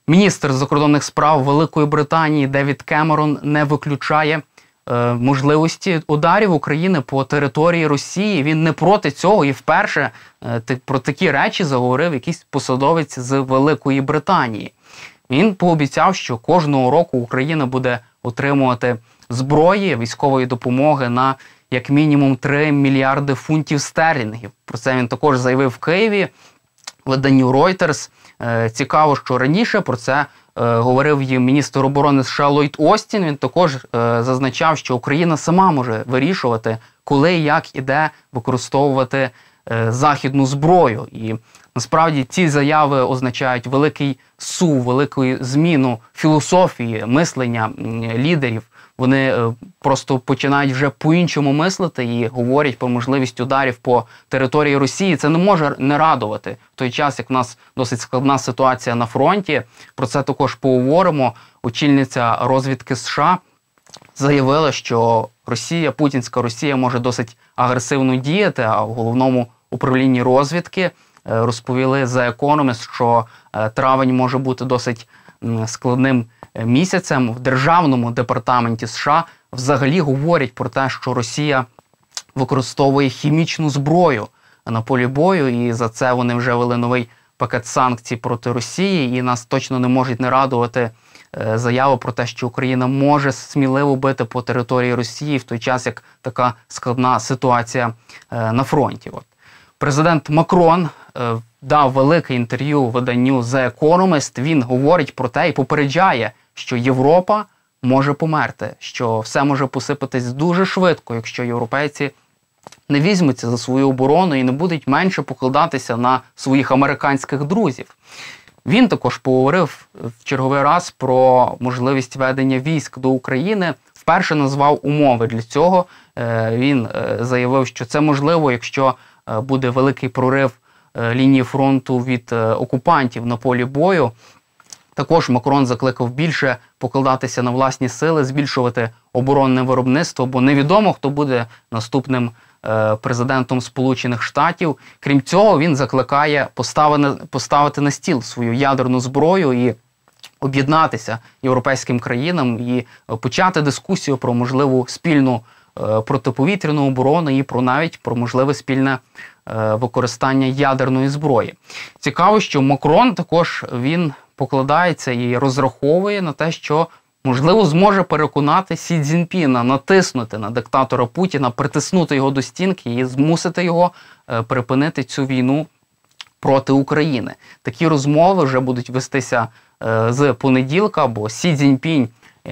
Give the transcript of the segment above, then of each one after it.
Міністр закордонних справ Великої Британії Девід Кемерон не виключає можливості ударів України по території Росії. Він не проти цього і вперше про такі речі заговорив якийсь посадовець з Великої Британії. Він пообіцяв, що кожного року Україна буде отримувати зброї, військової допомоги на як мінімум 3 мільярди фунтів стерлінгів. Про це він також заявив в Києві виданню Reuters. Цікаво, що раніше про це говорив їм міністр оборони США Ллойд Остін. Він також зазначав, що Україна сама може вирішувати, коли, як і де використовувати західну зброю. І насправді ці заяви означають великий сув, велику зміну філософії, мислення лідерів. Вони просто починають вже по-іншому мислити і говорять про можливість ударів по території Росії. Це не може не радувати. В той час, як в нас досить складна ситуація на фронті, про це також поговоримо. Очільниця розвідки США заявила, що путінська Росія може досить агресивно діяти, а в головному управлінні розвідки розповіли The Economist, що травень може бути досить складним місяцем. В Державному департаменті США взагалі говорять про те, що Росія використовує хімічну зброю на полі бою, і за це вони вже ввели новий пакет санкцій проти Росії, і нас точно не можуть не радувати заяви про те, що Україна може сміливо бити по території Росії в той час, як така складна ситуація на фронті. Президент Макрон дав велике інтерв'ю виданню The Economist. Він говорить про те і попереджає, що Європа може померти, що все може посипатись дуже швидко, якщо європейці не візьмуться за свою оборону і не будуть менше покладатися на своїх американських друзів. Він також поговорив в черговий раз про можливість ведення військ до України. Вперше назвав умови для цього. Він заявив, що це можливо, якщо буде великий прорив лінії фронту від окупантів на полі бою. Також Макрон закликав більше покладатися на власні сили, збільшувати оборонне виробництво, бо невідомо, хто буде наступним президентом Сполучених Штатів. Крім цього, він закликає поставити на стіл свою ядерну зброю і об'єднатися європейським країнам і почати дискусію про можливу спільну протиповітряну оборону і навіть про можливе спільне використання ядерної зброї. Цікаво, що Макрон також він покладається і розраховує на те, що можливо зможе переконати Сі Цзіньпіна натиснути на диктатора Путіна, притиснути його до стінки і змусити його припинити цю війну проти України. Такі розмови вже будуть вестися з понеділка, бо Сі Цзіньпінь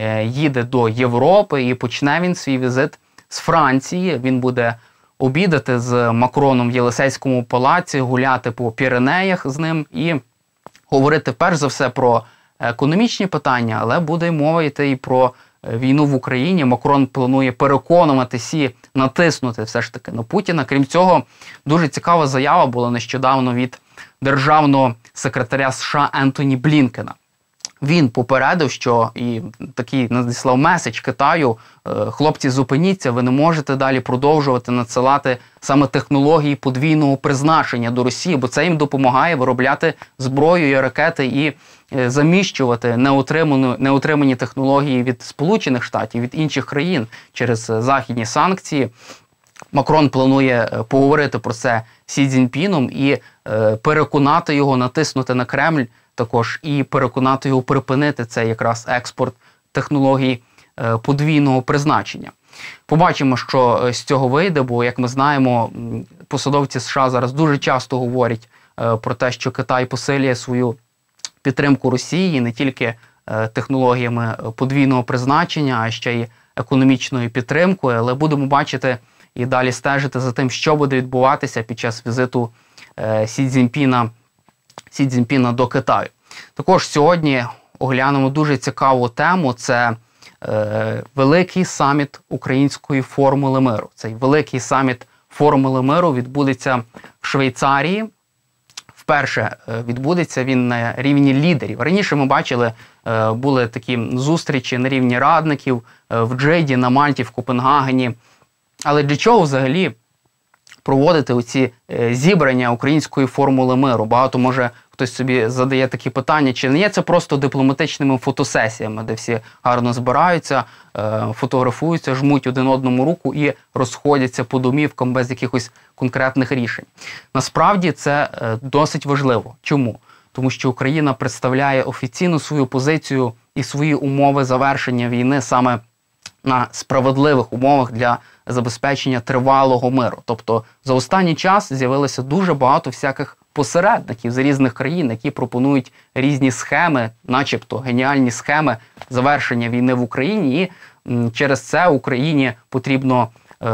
їде до Європи і почне він свій візит з Франції. Він буде обідати з Макроном в Єлисейському палаці, гуляти по Піренеях з ним і говорити перш за все про економічні питання, але буде мова йти і про війну в Україні. Макрон планує переконувати Сі натиснути все ж таки на Путіна. Крім цього, дуже цікава заява була нещодавно від державного секретаря США Ентоні Блінкена. Він попередив, що і такий надіслав меседж Китаю: хлопці, зупиніться, ви не можете далі продовжувати надсилати саме технології подвійного призначення до Росії, бо це їм допомагає виробляти зброю і ракети і заміщувати неотримані технології від Сполучених Штатів, від інших країн через західні санкції. Макрон планує поговорити про це з Сі Цзіньпіном і переконати його натиснути на Кремль також і переконати його припинити цей якраз експорт технологій подвійного призначення. Побачимо, що з цього вийде, бо, як ми знаємо, посадовці США зараз дуже часто говорять про те, що Китай посилює свою підтримку Росії не тільки технологіями подвійного призначення, а ще й економічною підтримкою, але будемо бачити і далі стежити за тим, що буде відбуватися під час візиту Сі Цзіньпіна до Китаю. Також сьогодні оглянемо дуже цікаву тему – це великий саміт Української формули миру. Цей великий саміт формули миру відбудеться в Швейцарії. Вперше відбудеться він на рівні лідерів. Раніше ми бачили, були такі зустрічі на рівні радників в Джиді, на Мальті, в Копенгагені. Але для чого взагалі проводити оці зібрання Української формули миру? Багато може хтось собі задає такі питання, чи не є це просто дипломатичними фотосесіями, де всі гарно збираються, фотографуються, жмуть один одному руку і розходяться по домівкам без якихось конкретних рішень. Насправді це досить важливо. Чому? Тому що Україна представляє офіційно свою позицію і свої умови завершення війни саме на справедливих умовах для забезпечення тривалого миру. Тобто за останній час з'явилося дуже багато всяких посередників з різних країн, які пропонують різні схеми, начебто геніальні схеми завершення війни в Україні, і через це Україні потрібно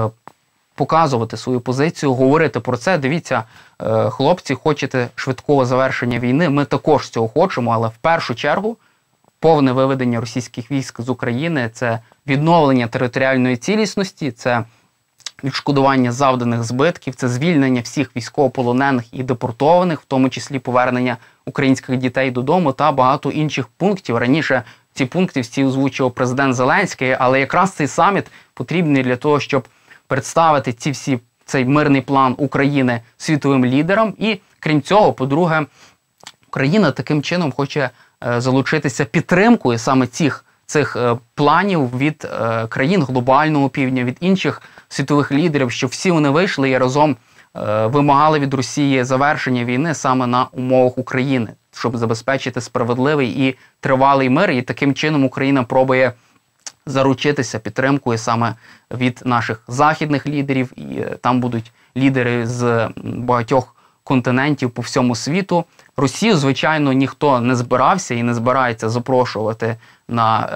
показувати свою позицію, говорити про це. Дивіться, хлопці, хочете швидкого завершення війни, ми також цього хочемо, але в першу чергу повне виведення російських військ з України, це відновлення територіальної цілісності, це відшкодування завданих збитків, це звільнення всіх військовополонених і депортованих, в тому числі повернення українських дітей додому та багато інших пунктів. Раніше ці пункти всі озвучував президент Зеленський, але якраз цей саміт потрібний для того, щоб представити цей мирний план України світовим лідерам. І, крім цього, по-друге, Україна таким чином хоче залучитися підтримкою саме цих планів від країн глобального півдня, від інших світових лідерів, щоб всі вони вийшли і разом вимагали від Росії завершення війни саме на умовах України, щоб забезпечити справедливий і тривалий мир. І таким чином Україна пробує заручитися підтримкою саме від наших західних лідерів. І там будуть лідери з багатьох континентів по всьому світу. Росію, звичайно, ніхто не збирався і не збирається запрошувати на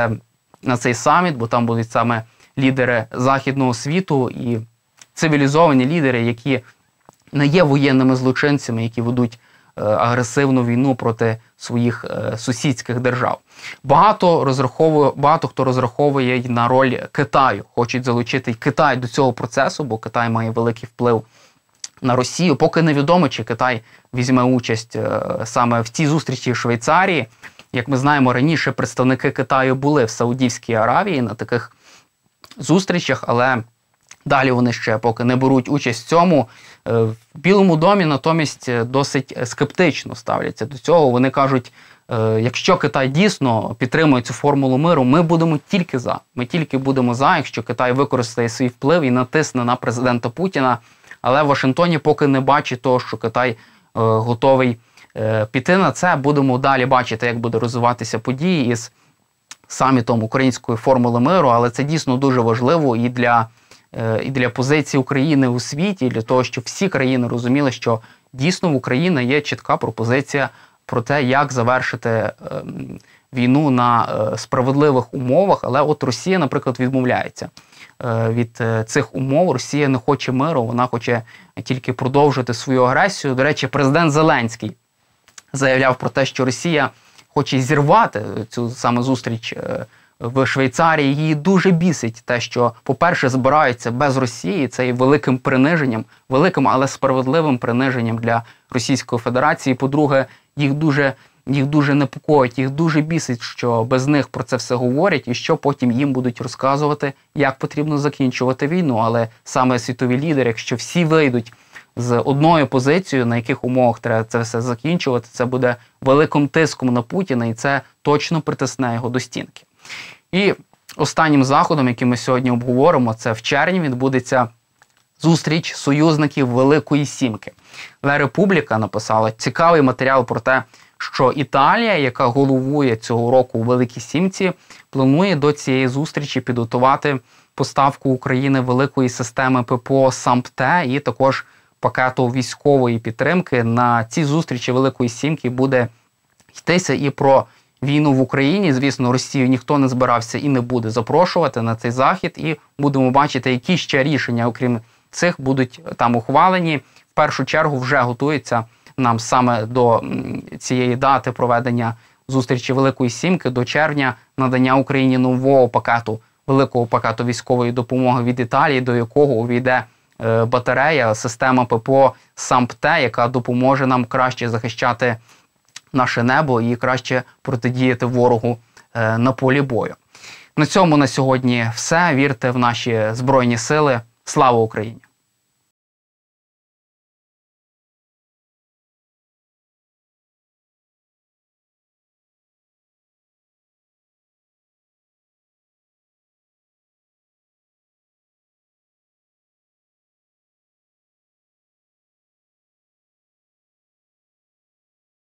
цей саміт, бо там будуть саме лідери західного світу і цивілізовані лідери, які не є воєнними злочинцями, які ведуть агресивну війну проти своїх сусідських держав. Багато хто розраховує на роль Китаю, хочуть залучити Китай до цього процесу, бо Китай має великий вплив на Росію. Поки невідомо, чи Китай візьме участь саме в цій зустрічі в Швейцарії. Як ми знаємо, раніше представники Китаю були в Саудівській Аравії на таких зустрічах, але далі вони ще поки не беруть участь в цьому. В Білому домі натомість досить скептично ставляться до цього. Вони кажуть, якщо Китай дійсно підтримує цю формулу миру, ми будемо тільки за. Ми тільки будемо за, якщо Китай використає свій вплив і натисне на президента Путіна. Але в Вашингтоні поки не бачить того, що Китай готовий піти на це. Будемо далі бачити, як буде розвиватися події із самітом української формули миру, але це дійсно дуже важливо і для позиції України у світі, і для того, щоб всі країни розуміли, що дійсно в Україні є чітка пропозиція про те, як завершити війну на справедливих умовах, але от Росія, наприклад, відмовляється від цих умов. Росія не хоче миру, вона хоче тільки продовжити свою агресію. До речі, президент Зеленський заявляв про те, що Росія хоче зірвати цю саме зустріч в Швейцарії. Її дуже бісить те, що, по-перше, збираються без Росії. Це є великим приниженням, великим, але справедливим приниженням для Російської Федерації. По-друге, їх дуже непокоїть, їх дуже бісить, що без них про це все говорять і що потім їм будуть розказувати, як потрібно закінчувати війну. Але саме світові лідери, якщо всі вийдуть з одною позицією, на яких умовах треба це все закінчувати, це буде великим тиском на Путіна, і це точно притисне його до стінки. І останнім заходом, який ми сьогодні обговоримо, це в червні відбудеться зустріч союзників Великої Сімки. Ла Републіка написала цікавий матеріал про те, що Італія, яка головує цього року у Великій Сімці, планує до цієї зустрічі підготувати поставку України великої системи ППО САМПТЕ і також пакету військової підтримки. На цій зустрічі Великої Сімки буде йтися і про війну в Україні. Звісно, Росію ніхто не збирався і не буде запрошувати на цей захід. І будемо бачити, які ще рішення, окрім цих, будуть там ухвалені. В першу чергу вже готується нам саме до цієї дати проведення зустрічі Великої Сімки, до червня, надання Україні нового пакету, великого пакету військової допомоги від Італії, до якого увійде батарея, система ППО САМПТЕ, яка допоможе нам краще захищати наше небо і краще протидіяти ворогу на полі бою. На цьому на сьогодні все. Вірте в наші Збройні Сили. Слава Україні!